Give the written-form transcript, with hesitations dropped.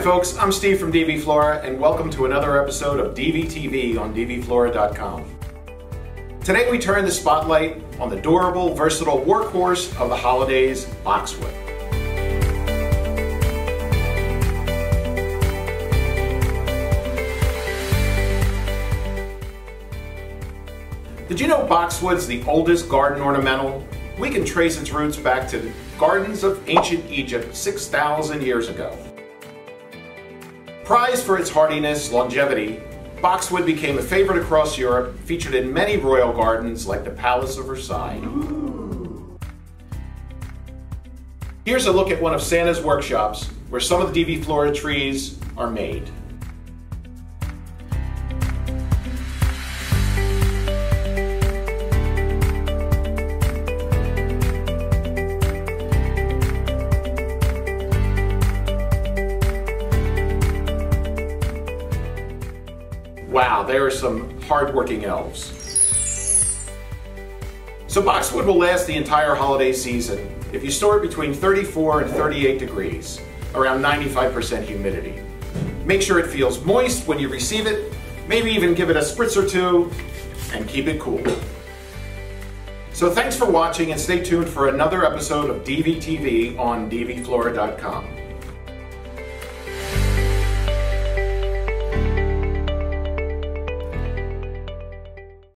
folks, I'm Steve from DVFlora and welcome to another episode of DVTV on DVFlora.com. Today we turn the spotlight on the durable, versatile workhorse of the holidays, Boxwood. Did you know Boxwood's the oldest garden ornamental? We can trace its roots back to the gardens of ancient Egypt 6,000 years ago. Prized for its hardiness, longevity, Boxwood became a favorite across Europe, featured in many royal gardens like the Palace of Versailles. Here's a look at one of Santa's workshops, where some of the DVFlora trees are made. Wow, there are some hard-working elves. So Boxwood will last the entire holiday season if you store it between 34 and 38 degrees, around 95% humidity. Make sure it feels moist when you receive it, maybe even give it a spritz or two, and keep it cool. So thanks for watching and stay tuned for another episode of DVTV on DVFlora.com.